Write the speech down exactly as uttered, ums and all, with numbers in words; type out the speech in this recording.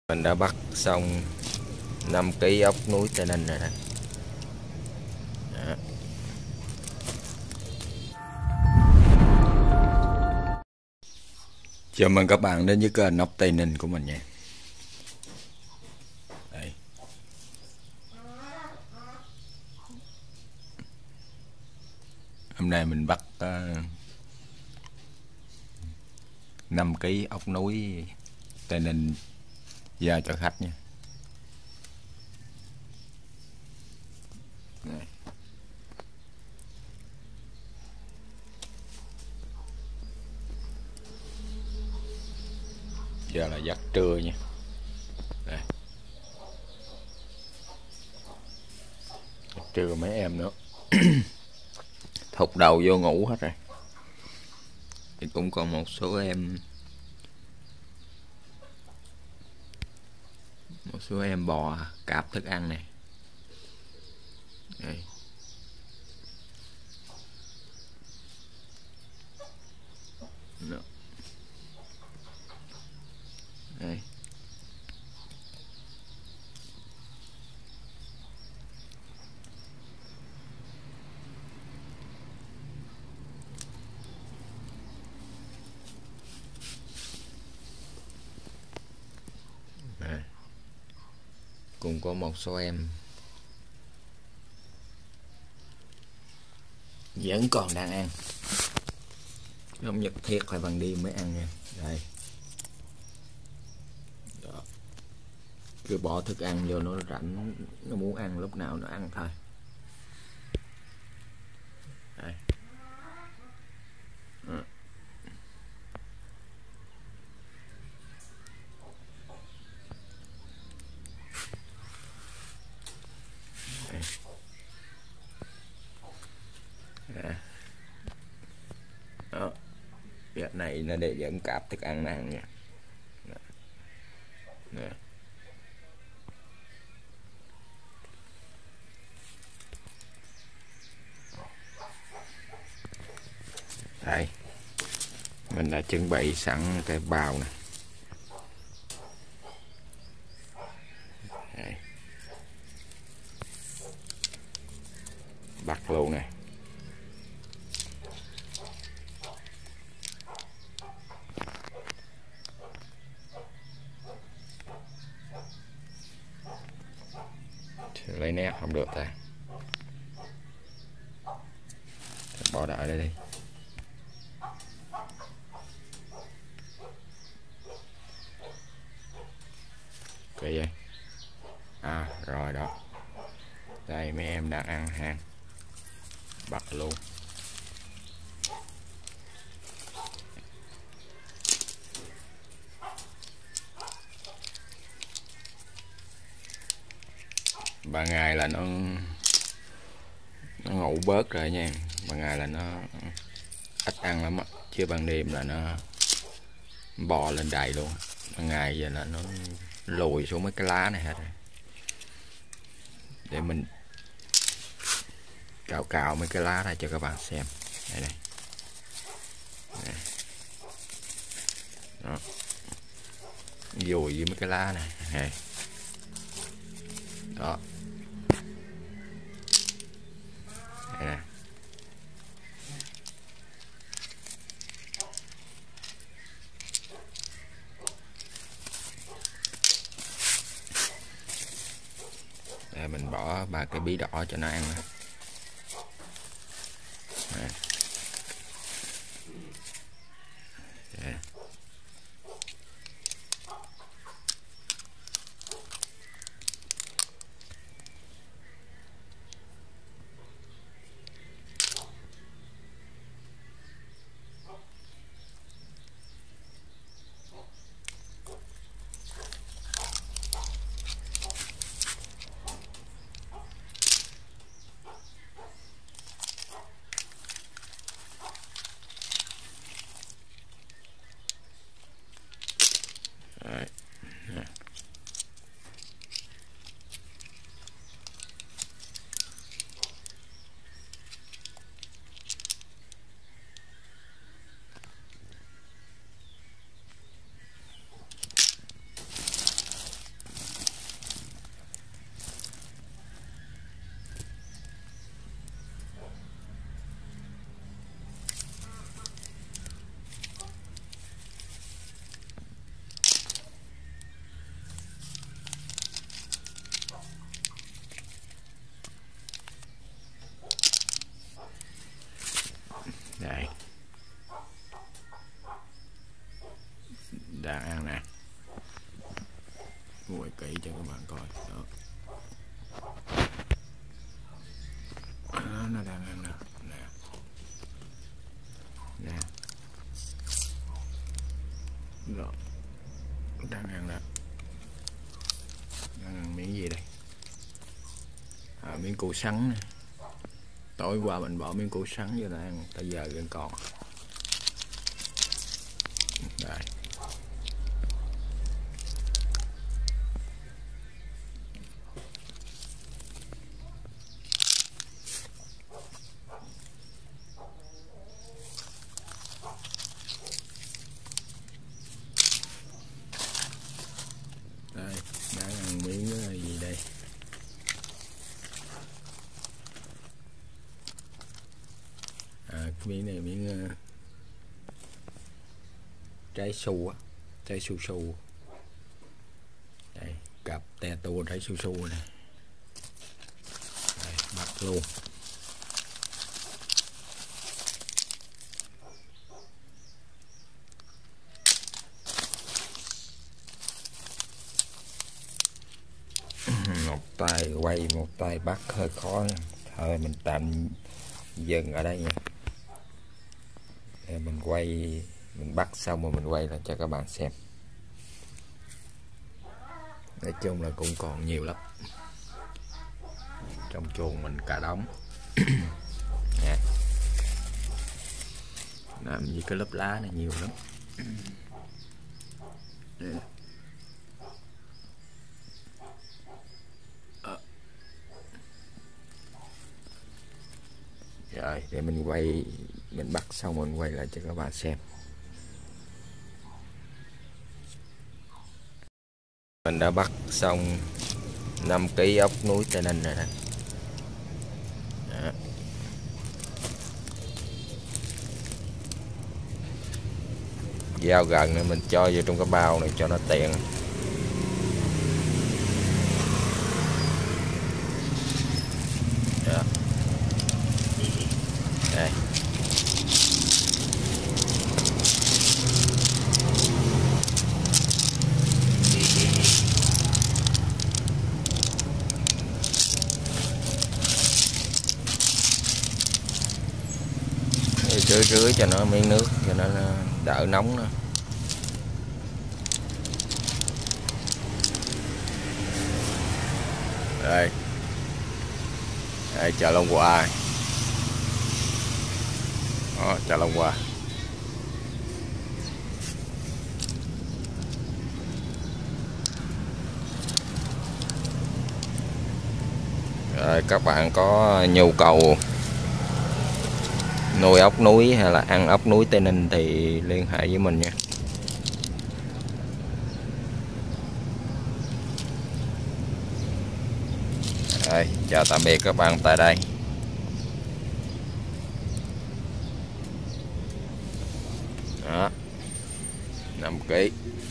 Mình đã bắt xong năm ký ốc núi Tây Ninh rồi đó. Đó. Chào mừng các bạn đến với kênh ốc Tây Ninh của mình nha. Đây. Hôm nay mình bắt uh, năm ký ốc núi Tây Ninh giao cho khách nha. Đây. Giờ là giấc trưa nha. Đây. Giấc trưa mấy em nữa thụt đầu vô ngủ hết rồi. Thì cũng còn một số em một số em bò cạp thức ăn này. Đây. Đó. Đây. Đây. Cũng có một số em vẫn còn đang ăn, không nhất thiết phải ban đêm mới ăn nha. Đây. Đó. Cứ bỏ thức ăn vô, nó rảnh, nó muốn ăn lúc nào nó ăn thôi. Đây. Đó. Đây. Đó. Việc này nó để dẫn cạp thức ăn nó ăn nha. Đó. Đó. Đây, mình đã chuẩn bị sẵn cái bao nè. Đây. Bắt luôn nè. Lấy nét không được ta, bỏ đợi đây đi. Kì vậy. À rồi đó. Đây mấy em đang ăn hàng. Bắt luôn. Ban ngày là nó nó ngủ bớt rồi nha. Ban ngày là nó ít ăn lắm á, chứ ban đêm là nó bò lên đầy luôn. Ban ngày giờ là nó lùi xuống mấy cái lá này hết rồi. Để mình cào cào mấy cái lá này cho các bạn xem. Đây này. Đây. Đó. Dùi với mấy cái lá này. Đây. Đó. Đây nè. Đây mình bỏ ba cái bí đỏ cho nó ăn nè. Đây. Đây. quay kỹ cho các bạn coi đó. Nó đang ăn nè nè nè rồi đang ăn nè, đang ăn miếng gì đây, à, miếng củ sắn này. Tối qua mình bỏ miếng củ sắn vô nó ăn, tới giờ vẫn còn đây. Đây, đang ăn miếng đó là gì đây? À, cái miếng này miếng uh, trái su á, trái su su. Đây, cặp te tua trái su su này. Đây, bắt luôn. Một tay quay, một tay bắt hơi khó, thôi mình tạm dừng ở đây nha. Để mình quay, mình bắt xong rồi mình quay lại cho các bạn xem. Nói chung là cũng còn nhiều lắm, trong chuồng mình cả đống. Nè, làm gì cái lớp lá này nhiều lắm. Nè. Rồi để mình quay, mình bắt xong mình quay lại cho các bạn xem. Mình đã bắt xong năm ký ốc núi Tây Ninh rồi đó. Đó. Dao gần này mình cho vô trong cái bao này cho nó tiện. Đó. Đây. Rưới rưới cho nó miếng nước cho nó đỡ nóng nữa. Đây, đây chợ Long Hòa. Đó, chợ Long Hòa. Rồi, các bạn có nhu cầu nuôi ốc núi hay là ăn ốc núi Tây Ninh thì liên hệ với mình nha. Rồi, chào tạm biệt các bạn tại đây. Đó, năm ký.